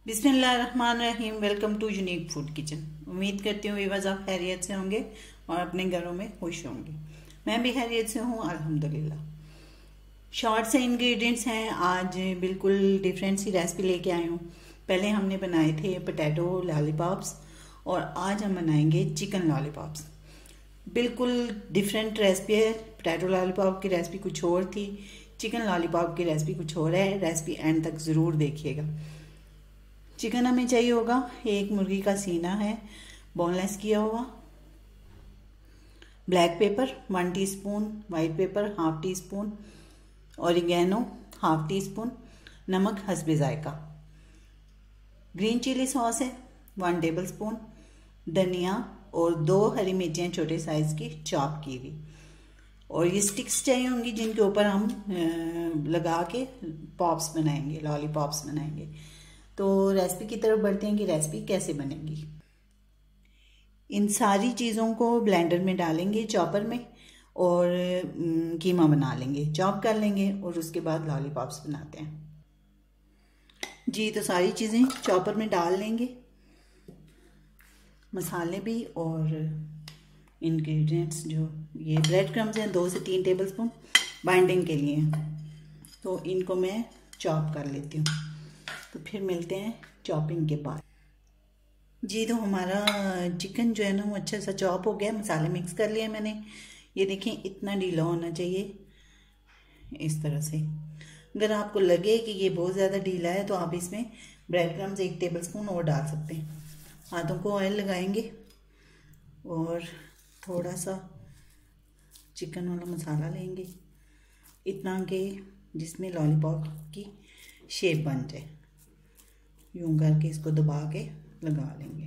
बिस्मिल्लाहिर्रहमानिर्रहीम। Welcome to unique food kitchen. उम्मीद करती हूँ व्यूअर्स आप खैरियत से होंगे और अपने घरों में खुश होंगे। मैं भी खैरियत से हूँ अल्हम्दुलिल्लाह। शॉर्ट से इंग्रेडिएंट्स हैं। आज बिल्कुल डिफरेंट सी रेसिपी लेके आई हूँ। पहले हमने बनाए थे पोटैटो लॉलीपॉप्स और आज हम बनाएंगे चिकन लॉलीपॉप्स। बिल्कुल डिफरेंट रेसिपी है। पोटैटो लॉलीपॉप की रेसिपी कुछ और थी, चिकन लॉलीपॉप की रेसिपी कुछ और है। रेसिपी एंड तक ज़रूर देखिएगा। चिकन हमें चाहिए होगा, एक मुर्गी का सीना है बोनलेस किया हुआ, black pepper 1 teaspoon, white pepper 1/2 teaspoon, oregano 1/2 teaspoon, नमक हस्बे जायका, ग्रीन चिली सॉस है 1 टेबलस्पून, धनिया और 2 हरी मिर्चियाँ छोटे साइज़ की चॉप की हुई। और ये स्टिक्स चाहिए होंगी जिनके ऊपर हम लगा के पॉप्स बनाएंगे, लॉलीपॉप्स बनाएंगे। तो रेसिपी की तरफ बढ़ते हैं कि रेसिपी कैसे बनेगी। इन सारी चीज़ों को ब्लेंडर में डालेंगे, चॉपर में, और कीमा बना लेंगे, चॉप कर लेंगे और उसके बाद लॉलीपॉप्स बनाते हैं। जी, तो सारी चीज़ें चॉपर में डाल लेंगे, मसाले भी और इंग्रेडिएंट्स। जो ये ब्रेड क्रम्स हैं 2 से 3 टेबलस्पून बाइंडिंग के लिए, तो इनको मैं चॉप कर लेती हूँ। तो फिर मिलते हैं चॉपिंग के बाद। जी, तो हमारा चिकन जो है ना वो अच्छा सा चॉप हो गया, मसाले मिक्स कर लिए मैंने। ये देखें, इतना ढीला होना चाहिए इस तरह से। अगर आपको लगे कि ये बहुत ज़्यादा ढीला है तो आप इसमें ब्रेड क्रम्स 1 टेबलस्पून और डाल सकते हैं। हाथों को ऑयल लगाएंगे और थोड़ा सा चिकन वाला मसाला लेंगे, इतना कि जिसमें लॉलीपॉप की शेप बन जाए। यूं करके इसको दबा के लगा लेंगे।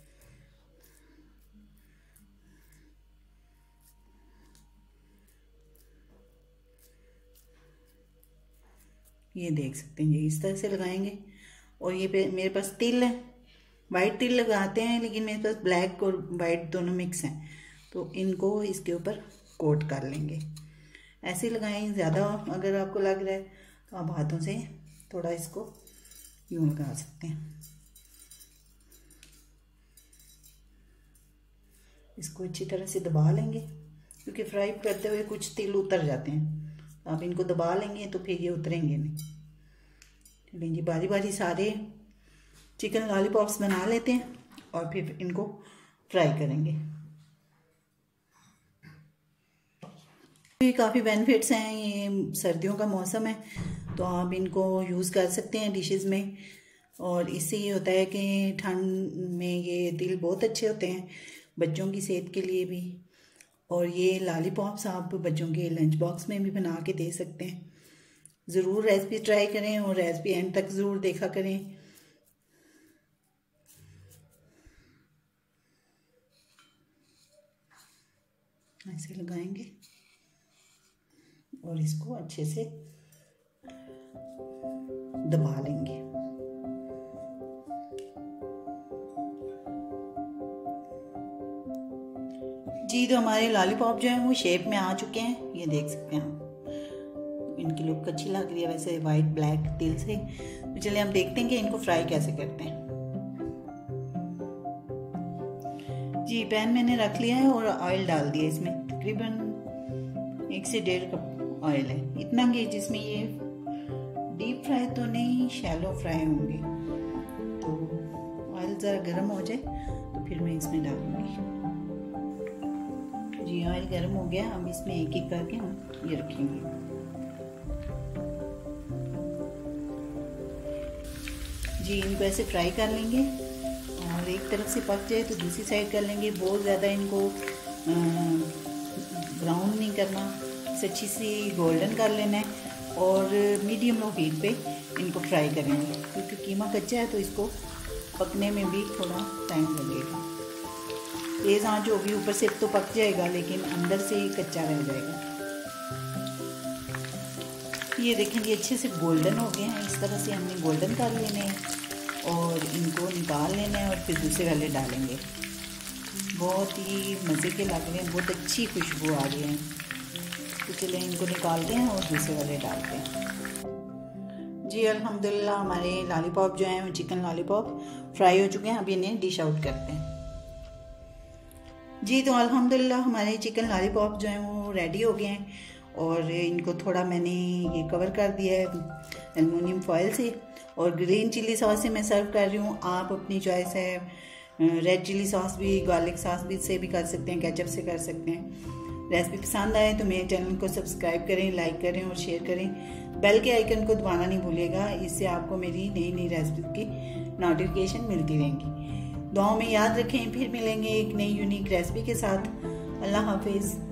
ये देख सकते हैं, ये इस तरह से लगाएंगे। और ये मेरे पास तिल है, वाइट तिल लगाते हैं, लेकिन मेरे पास ब्लैक और वाइट दोनों मिक्स हैं, तो इनको इसके ऊपर कोट कर लेंगे। ऐसे लगाएं। ज़्यादा अगर आपको लग रहा है तो आप हाथों से थोड़ा इसको यूं लगा सकते हैं। इसको अच्छी तरह से दबा लेंगे, क्योंकि फ्राई करते हुए कुछ तिल उतर जाते हैं। तो आप इनको दबा लेंगे तो फिर ये उतरेंगे नहीं। चलिए जी, बारी बारी सारे चिकन लॉलीपॉप्स बना लेते हैं और फिर इनको फ्राई करेंगे। काफ़ी बेनिफिट्स हैं। ये सर्दियों का मौसम है तो आप इनको यूज़ कर सकते हैं डिशेस में। और इससे ये होता है कि ठंड में ये तिल बहुत अच्छे होते हैं, बच्चों की सेहत के लिए भी। और ये लॉलीपॉप्स आप बच्चों के लंच बॉक्स में भी बना के दे सकते हैं। ज़रूर रेसिपी ट्राई करें और रेसिपी एंड तक ज़रूर देखा करें। ऐसे लगाएंगे और इसको अच्छे से दबा लेंगे। जी, तो हमारे लॉलीपॉप जो है वो शेप में आ चुके हैं, ये देख सकते हैं हम। इनकी लुक अच्छी लग रही है वैसे वाइट ब्लैक तिल से। तो चलिए हम देखते हैं कि इनको फ्राई कैसे करते हैं। जी, पैन मैंने रख लिया है और ऑयल डाल दिया। इसमें तकरीबन 1 से 1.5 कप ऑयल है, इतना कि जिसमें ये डीप फ्राई तो नहीं, शैलो फ्राई होंगे। तो ऑयल ज़रा गर्म हो जाए तो फिर मैं इसमें डालूंगी। जी, ऑयल गर्म हो गया। अब इसमें एक एक करके हम ये रखेंगे। जी, इनको ऐसे फ्राई कर लेंगे और एक तरफ से पक जाए तो दूसरी साइड कर लेंगे। बहुत ज़्यादा इनको ब्राउन नहीं करना, इसे अच्छी सी गोल्डन कर लेना है। और मीडियम लो हीट पे इनको फ्राई करेंगे, क्योंकि कीमा कच्चा है तो इसको पकने में भी थोड़ा टाइम लगेगा। तेज़ आंच होगी, ऊपर से तो पक जाएगा लेकिन अंदर से कच्चा रह जाएगा। ये देखेंगे अच्छे से गोल्डन हो गए हैं। इस तरह से हमने गोल्डन कर लेने हैं और इनको निकाल लेना है और फिर दूसरे वाले डालेंगे। बहुत ही मज़े के लग रहे हैं, बहुत अच्छी खुशबू आ रही है। तो चलिए इनको निकालते हैं और दूसरे वाले डालते हैं। जी अल्हम्दुलिल्लाह हमारे लॉलीपॉप जो हैं वो चिकन लॉलीपॉप फ्राई हो चुके हैं। अब इन्हें डिश आउट करते हैं। जी तो अल्हम्दुलिल्लाह हमारे चिकन लॉलीपॉप जो हैं वो रेडी हो गए हैं और इनको थोड़ा मैंने ये कवर कर दिया है एल्युमिनियम फॉयल से और ग्रीन चिली सॉस से मैं सर्व कर रही हूँ। आप अपनी चॉइस है, रेड चिली सॉस भी, गार्लिक सॉस भी से भी कर सकते हैं, केचप से कर सकते हैं। रेसिपी पसंद आए तो मेरे चैनल को सब्सक्राइब करें, लाइक करें और शेयर करें। बेल के आइकन को दबाना नहीं भूलिएगा, इससे आपको मेरी नई नई रेसिपी की नोटिफिकेशन मिलती रहेंगी। दुआओं में याद रखें, फिर मिलेंगे एक नई यूनिक रेसिपी के साथ। अल्लाह हाफिज़।